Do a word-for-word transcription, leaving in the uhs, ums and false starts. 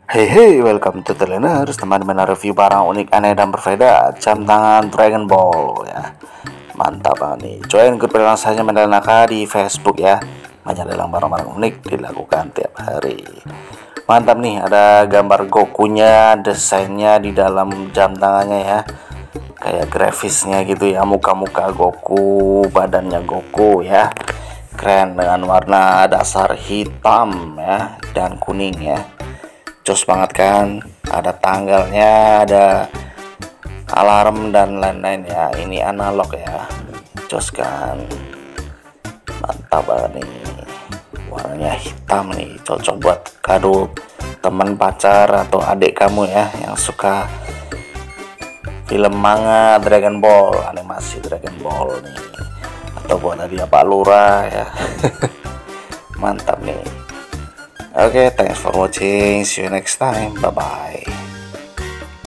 Hey hey, welcome to Teleners, teman-teman review barang unik, aneh dan berbeda. Jam tangan Dragon Ball ya, mantap banget nih. Join grup saja Mendelnaka di Facebook ya. Banyak lelang barang-barang unik dilakukan tiap hari. Mantap nih, ada gambar Gokunya, desainnya di dalam jam tangannya ya. Kayak grafisnya gitu ya, muka-muka Goku, badannya Goku ya. Keren dengan warna dasar hitam ya dan kuning ya. Jos banget kan, ada tanggalnya, ada alarm dan lain-lain ya. Ini analog ya, jos kan, mantap banget nih. Warnanya hitam nih, cocok buat kado teman, pacar, atau adik kamu ya yang suka film manga Dragon Ball, animasi Dragon Ball nih, atau buat hadiah Pak Lurah ya. Mantap nih. Okay, thanks for watching. See you next time. Bye bye.